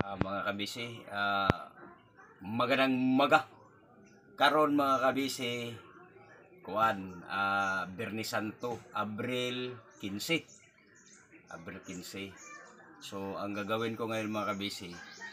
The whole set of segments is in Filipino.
Mga kabisi, magandang maga. Karon mga kabisi, kuan, Biyernes Santo, Abril 15. Abril 15. So, ang gagawin ko ngayon mga kabisi,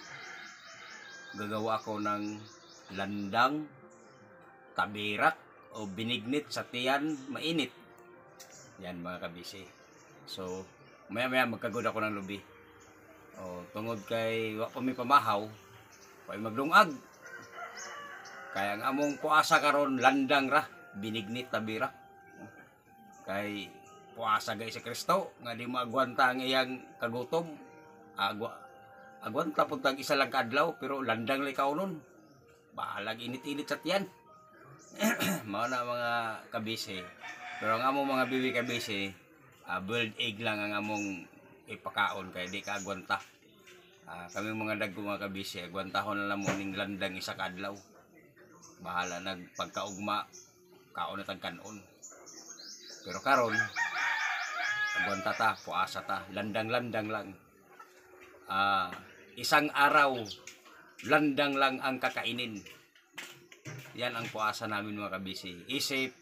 gagawa ako ng landang, tabirak o binignit sa tiyan, mainit. Yan mga kabisi. So, maya-maya magkagod ako ng lubi. Tungod kay wa pa mi pamahaw, wa magdungag. Kaya ang among puasa karon landang ra, binignit tabira. Kay puasa gay si Kristo nga di maagwanta ang iyang kagutom. Agwanta pud tag isa lang ka adlaw pero landang lay kaunon. Bahalag init-init sa tiyan. Mao na mga kabisi. Pero ang among mga bibi kabisi, boiled egg lang ang among ipakaon kay di ka agwanta. Kami mga dagko mga kabisi, agwantahon na lang mo ning landang isa ka adlaw. Bahala nagpagkaugma kaon na tag kanon. Pero karon agwanta ta, puasa ta, landang-landang lang. Isang araw landang lang ang kakainin. Yan ang puasa namin mga kabisi. Isip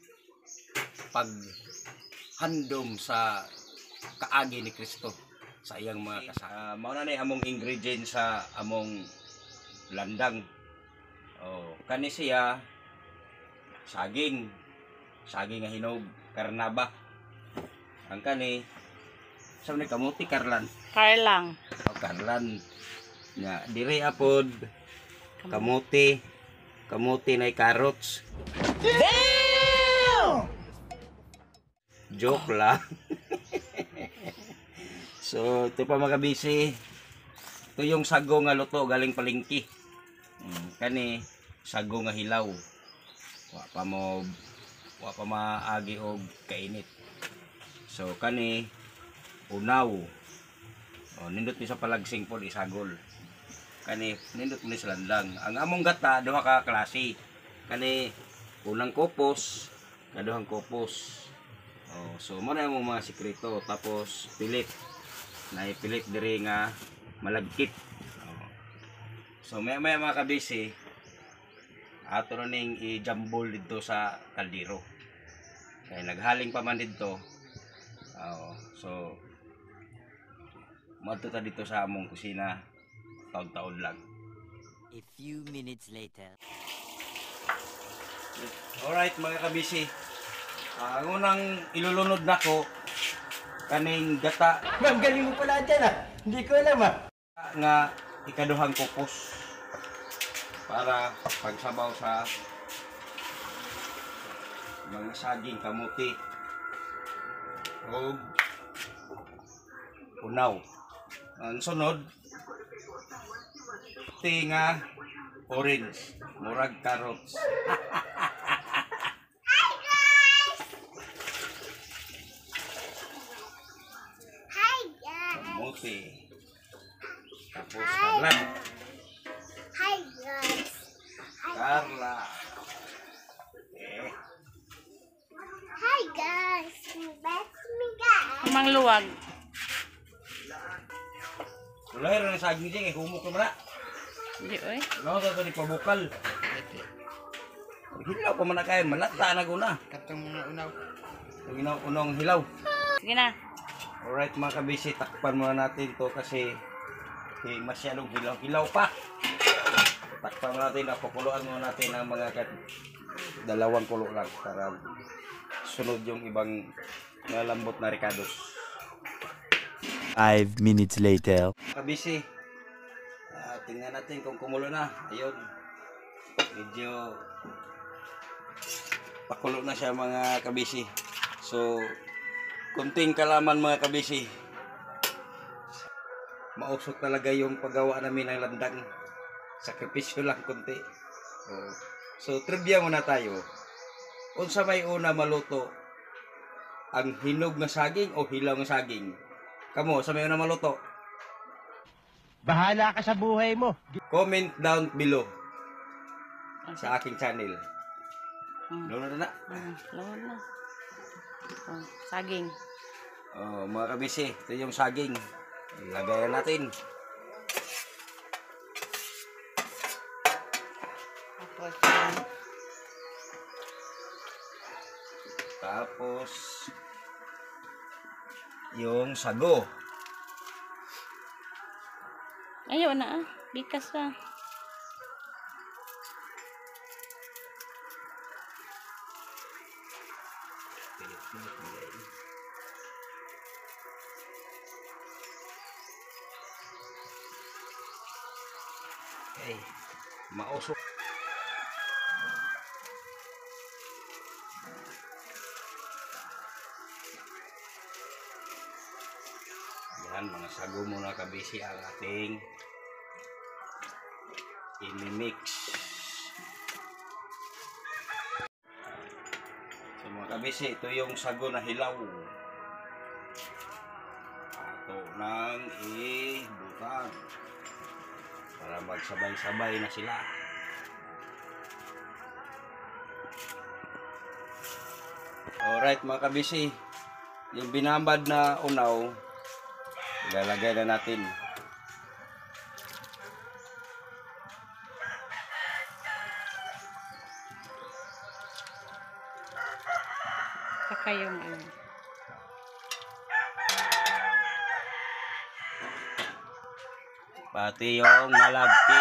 paghandom sa kaagi ni Kristo sa iyang mga kasama. Mao na ni among ingredients sa among landang. Kani siya saging nga hinog, karnaba. Ang kani sa ni kamuti karlan. Karlang. Karlan. Nga diri apod kamuti na carrots. Damn! Joke lang. So, ito pa mga kabisi. Ito yung sago nga luto galing palengke. Kani sago nga hilaw. Wa pa maagi og kainit. So, kani unaw. Nindot ni sa palagsing pod isagol. Kani nindot ni sa landang. Ang among gata duha ka klase. Kani unang kopos, kaduhang kopos. So mo na yung mga sikreto. Tapos pilit. Naipilit diri nga malagkit. So maya mga kabisi, ato na ning i-jambol dito sa kaldero. Kaya naghaling pa man dito. So madto ta dito sa among kusina taon-taon lang. A few minutes later. Alright mga kabisi. Ang unang ilulunod nako kaning gata. Ma'am, galing mo pala dyan Hindi ko alam Nga ikaduhang kupos para pagsabaw sa mga saging kamuti o unaw. Ang sunod tinga orange, murag carrots. Kamuti. Tapos karlan. Hi guys. Carla. Hi guys. That's me guys. Mang luwag. Wala rin sa saging dyan, humok naman na. Di oy. Ano ka ni pabukal? Hilaw pa man na kayo, malata na guna. Katong mga unaw. Unang hilaw. Sige na. Alright mga kabisi, takpan muna natin to kasi masyadong hilaw pa. Takpan muna natin, pakuluan muna natin ang mga dalawang kulo lang para sunod yung ibang malambot na ricados. 5 minutes later. Kabisi, tingnan natin kung kumulo na. Ayun, medyo pakulo na siya mga kabisi. So, kunting kalaman mga kabisi. Mausok talaga yung paggawa namin ng landang. Sakripisyo lang kunti. So, trivia muna tayo. Unsa may una maluto? Ang hinog na saging o hilaw na saging? Kamo, sa may una maluto? Bahala ka sa buhay mo. Comment down below sa aking channel. Lolo na. Lawan na. Saging. Mga kabisi, ito yung saging. Lagayan natin. Tapos, yung sago. Ayaw na ah. Bikas na. Okay. Mausok. Yan, mga sago muna kabisi ang ating i-mix. So mga kabisi, ito yung sago na hilaw. Ato nang ibutan para magsabay-sabay na sila. Alright mga kabisi, yung binambad na unaw, ilalagay na natin. Saka yung ano. Pati yung malagki.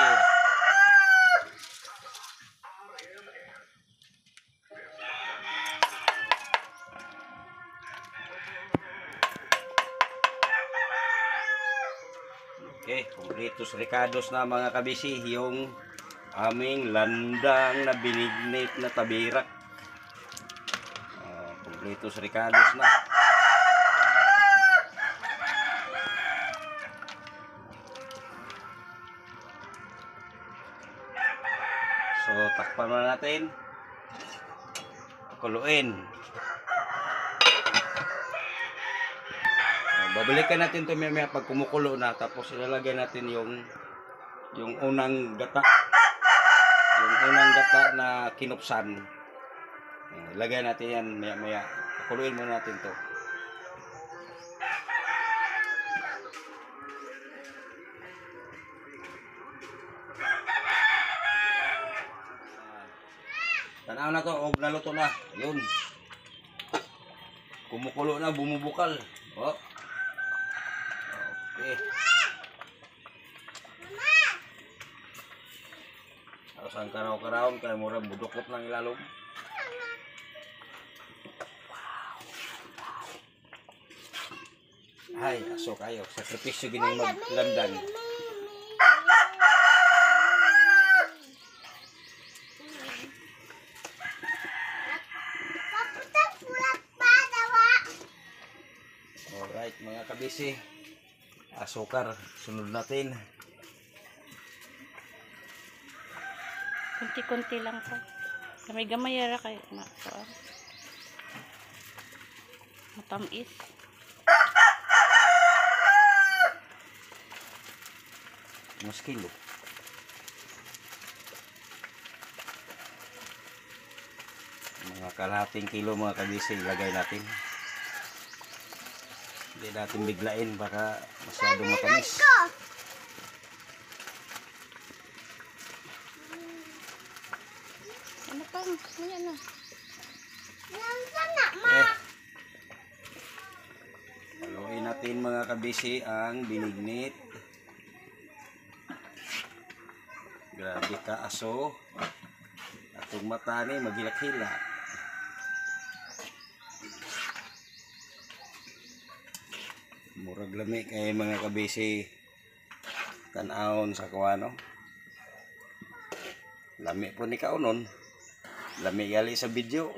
Okay, kumpletos ricados na mga kabisi yung aming landang na binignit na tabirak. Kumpletos ricados na. So, takpan na natin. Kuluin. Babalikan natin ito may pag kumukulo na, tapos ilalagay natin yung unang gata. Yung unang gata na kinupsan. Ilagay natin yan maya. Kuluin muna natin to. Tanaw na to, og naluto na. Yun. Kumukulo na, bumubukal. Oh. Okay. Tapos ang karaw-karawon, kaya murang budukot lang ilalong. Ay, aso kayo. Sakripisyo gining maglandan. Alright mga kabisi. Asukar. Sunod natin. Kunti-kunti lang po. Kami gamayara kayo na po. Matamis. Mas kilo. Mga kalahating kilo mga kabisi. Ilagay natin. Hindi natin biglain. Baka masyadong matamis. Ano pa? Ayan na. Haluin natin mga kabisi ang binignit. Grabe ka aso. Atong mata ni magilak-hilak. Murag lami kay mga kabisi. Tan-aon sa kuwano. Lami po ni kaunon. Lami gali sa video.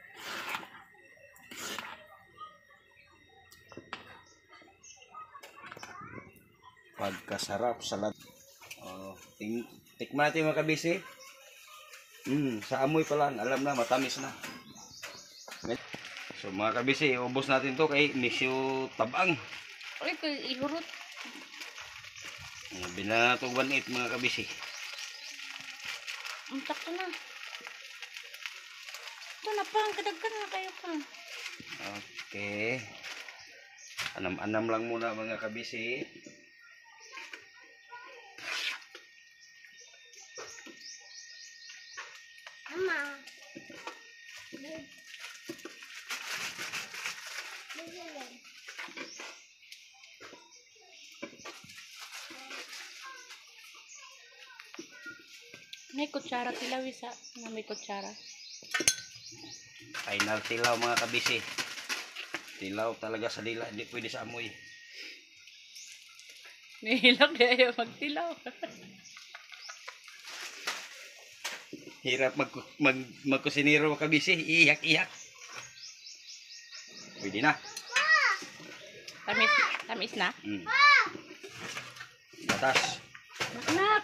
Pagkasarap salad. Tikman natin mga kabisi. Sa amoy pa lang, alam na, matamis na. So mga kabisi, ubos natin to kay Nisyo Tabang. Uy, ihurot. Binala na itong 1.8 mga kabisi. Untak ko na. Ito na pa, kadagkan na kayo pa. Okay. Anam-anam lang muna mga kabisi. May kutsara tilaw isa. Na may kutsara. Final tilaw mga kabisi. Tilaw talaga sa dila, hindi pwede sa amoy. Nihilak kaya magtilaw. Hirap magkusinero mga kabisi, iyak-iyak. Pwede na. Tamis, tamis na. Batas. Anak.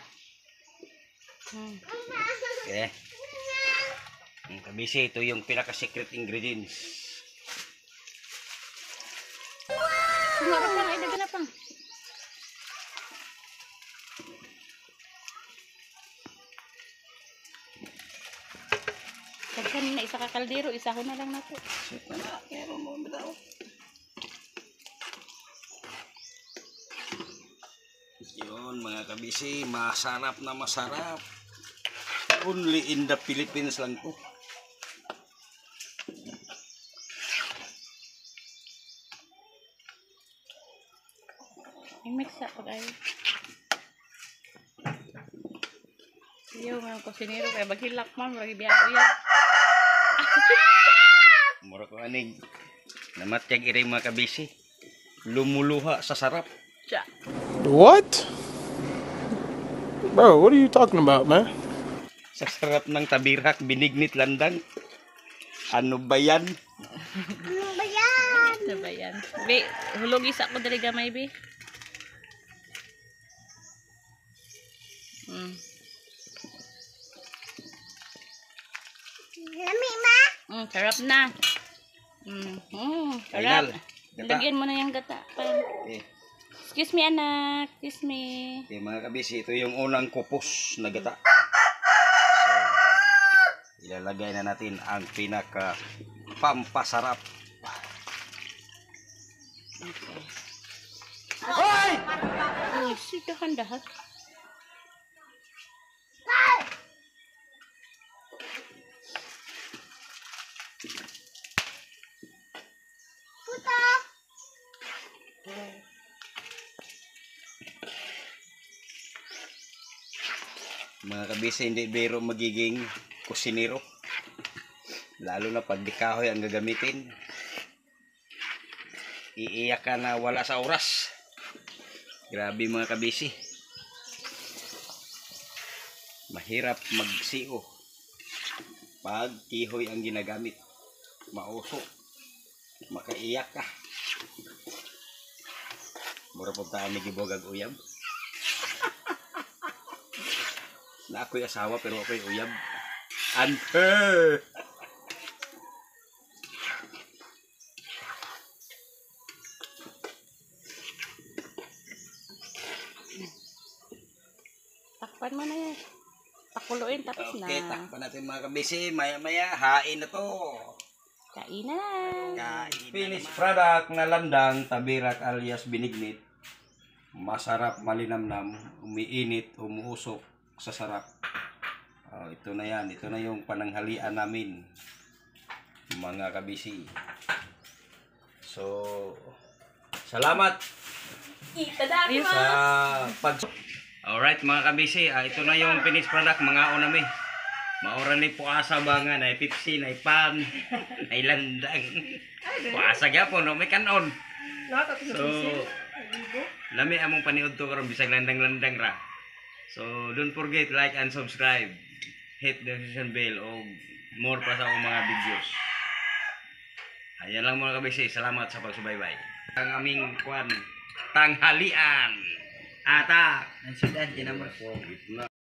Okay. Ang kabisi, ito yung pinaka-secret ingredients. Sumara pang, ay dagan na pang. Daghan na isa ka kaldero, isa ko na lang na to. Yun mga kabisi, masarap na masarap. Only in the Philippines lang po. I-mix sa pag ay. Iyo mga kusinero kaya maghilak man, magbibiyak yan. Mura ko aning namatyag iri mga kabisi. Lumuluha sa sarap. Siya. What? Bro, what are you talking about, man? Sa sarap ng tabirak, binignit landang. Ano ba yan? Ano ba yan? Ano ba yan? Be, hulog isa ko dali gamay, be. Lami, ma? Sarap na. Final. Sarap. Gata. Lagyan mo na yung gata. Okay. Excuse me, anak. Excuse me. Okay, mga kabisi, ito yung unang kupos na gata. So, ilalagay na natin ang pinaka pampasarap. Uy, dahan-dahan. Puto. Mga kabisi, hindi biro magiging kusinero. Lalo na pag di kahoy ang gagamitin. Iiyak ka na wala sa oras. Grabe mga kabisi. Mahirap magsiyo pag kihoy ang ginagamit. Mausok. Makaiyak ka. Mura po tayo may gibogag uyab. Na ako'y asawa pero ako'y uyab. Unfair! Takpan mo na yan. Pakuluin tapos na. Okay, takpan natin mga kabisi. Maya-maya, hain na to. Kain na. Finished product na landang, tabirak alias binignit. Masarap, malinamnam, umiinit, umuusok sa sarap. Ito na yan, ito na yung pananghalian namin, mga kabisi. So, salamat sa pag... Alright mga kabisi, ito na yung finished product, mga unami. Maura ni puasa ba nga, na Pepsi, na pan, na landang. Puasa gyapon, no may kanon. So, lami among paniud to karon bisag landang-landang ra. So, don't forget like and subscribe. Hit the notification bell o more pa sa akong mga videos. Ayan lang mga kabisi, salamat sa pagsubaybay. Ang aming tanghalian. Atak. Ang sudan, tinamot.